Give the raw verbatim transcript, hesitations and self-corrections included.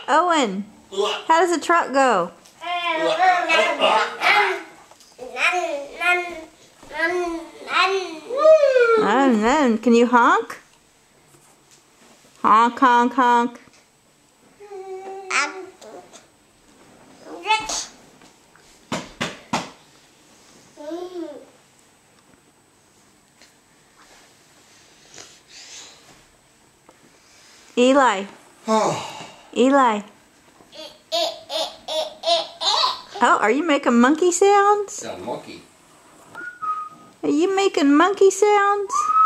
Owen, how does a truck go? Um, um, can you honk? Honk, honk, honk. Eli. Eli. Oh, are you making monkey sounds? It's a monkey. Are you making monkey sounds?